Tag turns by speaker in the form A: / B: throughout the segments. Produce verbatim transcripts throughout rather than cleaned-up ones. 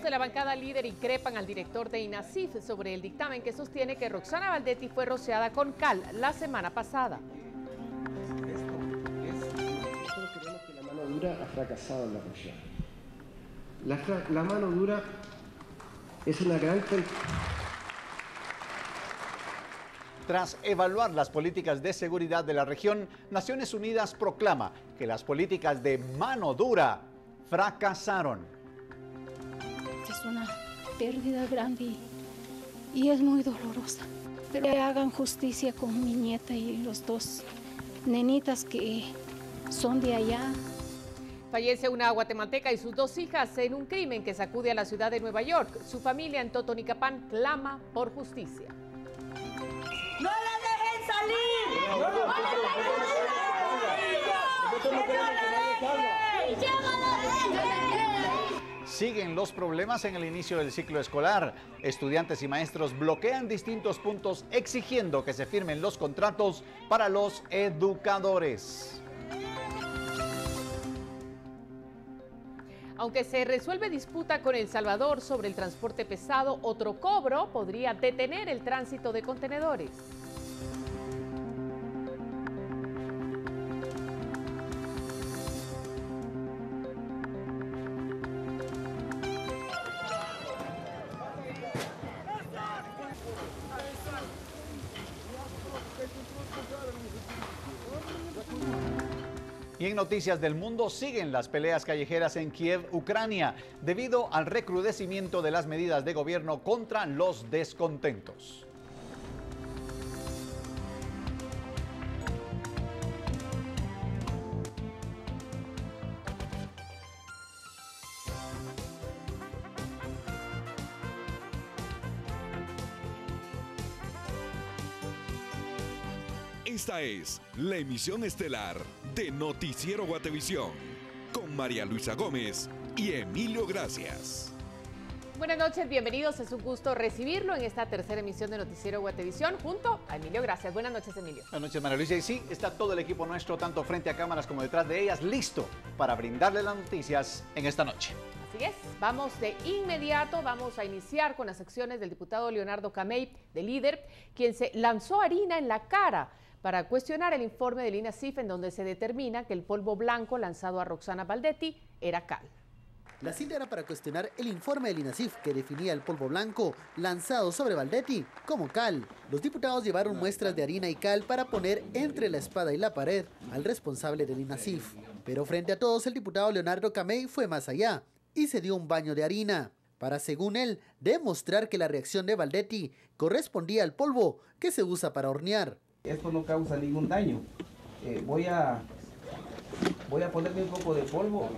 A: de la bancada líder increpan al director de INASIF sobre el dictamen que sostiene que Roxana Baldetti fue rociada con cal la semana pasada.
B: Nosotros creemos que la mano dura ha fracasado en la región. La, la mano dura es una gran...
C: Tras evaluar las políticas de seguridad de la región, Naciones Unidas proclama que las políticas de mano dura fracasaron.
D: Es una pérdida grande y es muy dolorosa. Pero que hagan justicia con mi nieta y los dos nenitas que son de allá.
A: Fallece una guatemalteca y sus dos hijas en un crimen que sacude a la ciudad de Nueva York. Su familia en Totonicapán clama por justicia.
E: ¡No la dejen salir! ¡No la dejen salir!
C: Siguen los problemas en el inicio del ciclo escolar. Estudiantes y maestros bloquean distintos puntos exigiendo que se firmen los contratos para los educadores.
A: Aunque se resuelve disputa con El Salvador sobre el transporte pesado, otro cobro podría detener el tránsito de contenedores.
C: Y en noticias del mundo siguen las peleas callejeras en Kiev, Ucrania, debido al recrudecimiento de las medidas de gobierno contra los descontentos.
F: Esta es la emisión estelar de Noticiero Guatevisión, con María Luisa Gómez y Emilio Gracias.
A: Buenas noches, bienvenidos. Es un gusto recibirlo en esta tercera emisión de Noticiero Guatevisión junto a Emilio Gracias. Buenas noches, Emilio.
C: Buenas noches, María Luisa. Y sí, está todo el equipo nuestro, tanto frente a cámaras como detrás de ellas, listo para brindarle las noticias en esta noche.
A: Así es, vamos de inmediato, vamos a iniciar con las secciones del diputado Leonardo Camey, de Líder, quien se lanzó harina en la cara para cuestionar el informe del INASIF en donde se determina que el polvo blanco lanzado a Roxana Baldetti era cal.
G: La cita era para cuestionar el informe del INASIF que definía el polvo blanco lanzado sobre Baldetti como cal. Los diputados llevaron muestras de harina y cal para poner entre la espada y la pared al responsable del INASIF. Pero frente a todos, el diputado Leonardo Camey fue más allá y se dio un baño de harina para, según él, demostrar que la reacción de Baldetti correspondía al polvo que se usa para hornear.
H: Esto no causa ningún daño. Eh, voy a voy a ponerme un poco de polvo.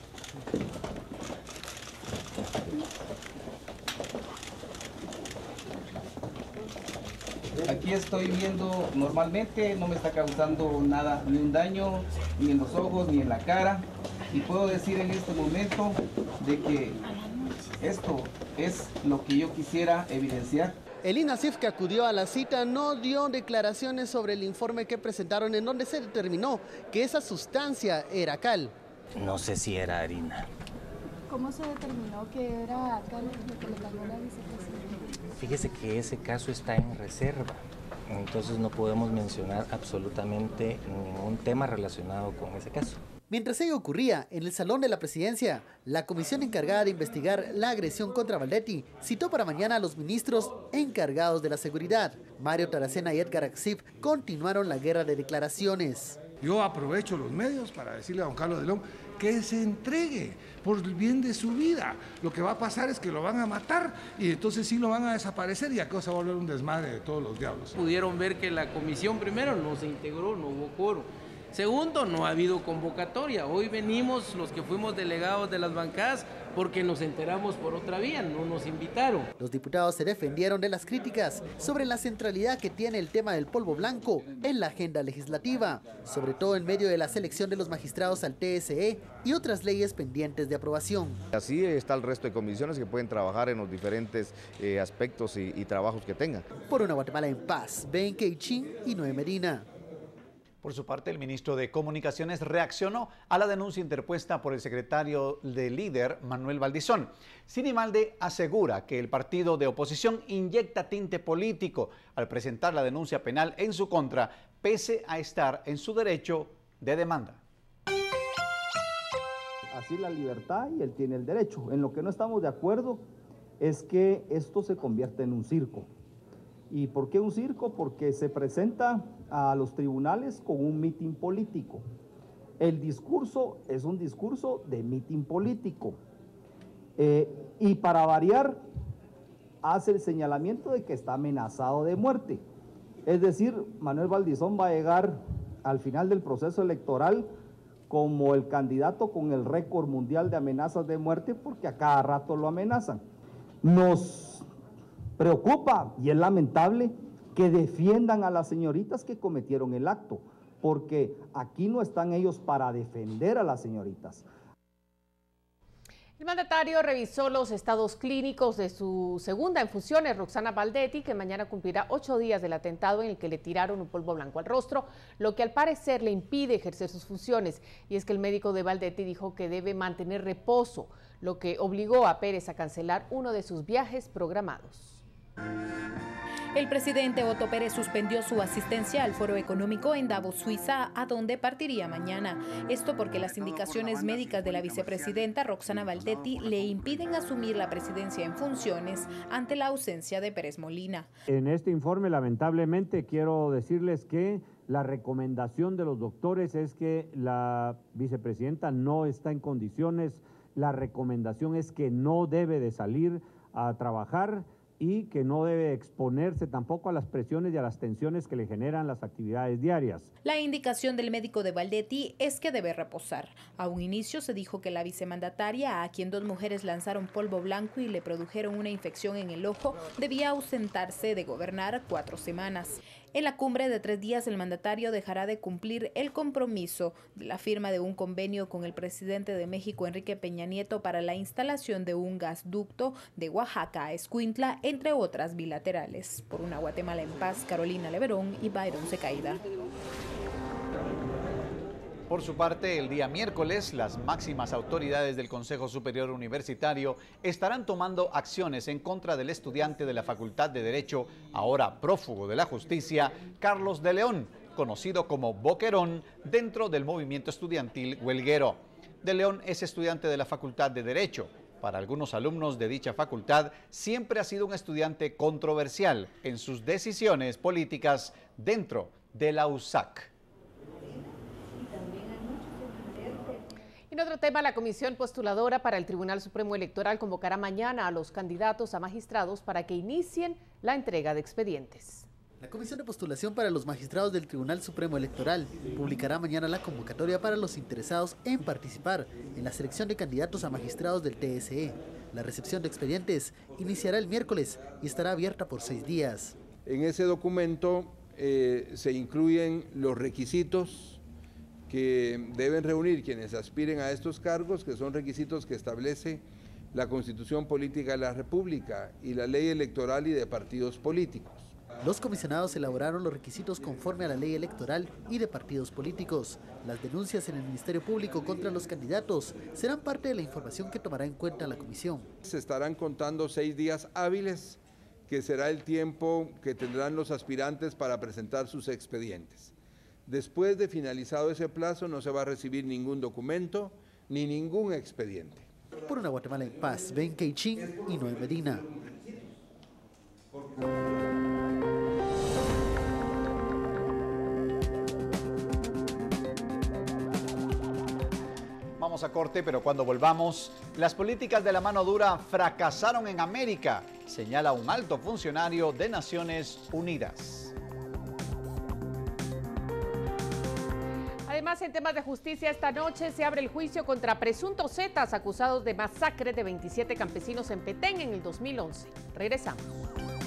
H: Aquí estoy viendo normalmente, no me está causando nada, ni un daño, ni en los ojos, ni en la cara. Y puedo decir en este momento de que esto es lo que yo quisiera evidenciar.
G: El INASIF, que acudió a la cita, no dio declaraciones sobre el informe que presentaron en donde se determinó que esa sustancia era cal.
I: No sé si era harina.
D: ¿Cómo se determinó que era cal lo que le ganó la vicepresidenta?
I: Fíjese que ese caso está en reserva, entonces no podemos mencionar absolutamente ningún tema relacionado con ese caso.
G: Mientras ello ocurría, en el Salón de la Presidencia, la comisión encargada de investigar la agresión contra Baldetti citó para mañana a los ministros encargados de la seguridad. Mario Taracena y Edgar Axip continuaron la guerra de declaraciones.
J: Yo aprovecho los medios para decirle a don Carlos de León que se entregue por el bien de su vida. Lo que va a pasar es que lo van a matar y entonces sí lo van a desaparecer y acá se va a volver un desmadre de todos los diablos.
K: Pudieron ver que la comisión primero no se integró, no hubo quórum. Segundo, no ha habido convocatoria. Hoy venimos los que fuimos delegados de las bancadas porque nos enteramos por otra vía, no nos invitaron.
G: Los diputados se defendieron de las críticas sobre la centralidad que tiene el tema del polvo blanco en la agenda legislativa, sobre todo en medio de la selección de los magistrados al T S E y otras leyes pendientes de aprobación.
L: Así está el resto de comisiones que pueden trabajar en los diferentes eh, aspectos y, y trabajos que tengan.
G: Por una Guatemala en paz, Ben Keichin y Noé Medina.
C: Por su parte, el ministro de Comunicaciones reaccionó a la denuncia interpuesta por el secretario de Líder, Manuel Valdizón. Sinimalde asegura que el partido de oposición inyecta tinte político al presentar la denuncia penal en su contra, pese a estar en su derecho de demanda.
M: Así la libertad y él tiene el derecho. En lo que no estamos de acuerdo es que esto se convierta en un circo. ¿Y por qué un circo? Porque se presenta a los tribunales con un mitin político. El discurso es un discurso de mitin político. Eh, y para variar, hace el señalamiento de que está amenazado de muerte. Es decir, Manuel Valdizón va a llegar al final del proceso electoral como el candidato con el récord mundial de amenazas de muerte, porque a cada rato lo amenazan. Nos preocupa y es lamentable que defiendan a las señoritas que cometieron el acto, porque aquí no están ellos para defender a las señoritas.
A: El mandatario revisó los estados clínicos de su segunda en funciones, Roxana Baldetti, que mañana cumplirá ocho días del atentado en el que le tiraron un polvo blanco al rostro, lo que al parecer le impide ejercer sus funciones. Y es que el médico de Baldetti dijo que debe mantener reposo, lo que obligó a Pérez a cancelar uno de sus viajes programados.
N: El presidente Otto Pérez suspendió su asistencia al Foro Económico en Davos, Suiza, a donde partiría mañana. Esto porque las indicaciones médicas de la vicepresidenta Roxana Baldetti le impiden asumir la presidencia en funciones ante la ausencia de Pérez Molina.
O: En este informe, lamentablemente, quiero decirles que la recomendación de los doctores es que la vicepresidenta no está en condiciones. La recomendación es que no debe de salir a trabajar y que no debe exponerse tampoco a las presiones y a las tensiones que le generan las actividades diarias.
N: La indicación del médico de Baldetti es que debe reposar. A un inicio se dijo que la vicemandataria, a quien dos mujeres lanzaron polvo blanco y le produjeron una infección en el ojo, debía ausentarse de gobernar cuatro semanas. En la cumbre de tres días, el mandatario dejará de cumplir el compromiso de la firma de un convenio con el presidente de México, Enrique Peña Nieto, para la instalación de un gasducto de Oaxaca a Escuintla, entre otras bilaterales. Por una Guatemala en paz, Carolina Leverón y Byron Secaida.
C: Por su parte, el día miércoles, las máximas autoridades del Consejo Superior Universitario estarán tomando acciones en contra del estudiante de la Facultad de Derecho, ahora prófugo de la justicia, Carlos de León, conocido como Boquerón, dentro del movimiento estudiantil huelguero. De León es estudiante de la Facultad de Derecho. Para algunos alumnos de dicha facultad, siempre ha sido un estudiante controversial en sus decisiones políticas dentro de la U S A C.
A: En otro tema, la Comisión Postuladora para el Tribunal Supremo Electoral convocará mañana a los candidatos a magistrados para que inicien la entrega de expedientes.
G: La Comisión de Postulación para los Magistrados del Tribunal Supremo Electoral publicará mañana la convocatoria para los interesados en participar en la selección de candidatos a magistrados del T S E. La recepción de expedientes iniciará el miércoles y estará abierta por seis días.
P: En ese documento eh, se incluyen los requisitos que deben reunir quienes aspiren a estos cargos, que son requisitos que establece la Constitución Política de la República y la Ley Electoral y de Partidos Políticos.
G: Los comisionados elaboraron los requisitos conforme a la Ley Electoral y de Partidos Políticos. Las denuncias en el Ministerio Público contra los candidatos serán parte de la información que tomará en cuenta la comisión.
P: Se estarán contando seis días hábiles, que será el tiempo que tendrán los aspirantes para presentar sus expedientes. Después de finalizado ese plazo no se va a recibir ningún documento ni ningún expediente.
G: Por una Guatemala en paz, Ben Keichin y Noé Medina.
C: Vamos a corte, pero cuando volvamos, las políticas de la mano dura fracasaron en América, señala un alto funcionario de Naciones Unidas.
A: Además, en temas de justicia, esta noche se abre el juicio contra presuntos zetas acusados de masacre de veintisiete campesinos en Petén en el dos mil once. Regresamos.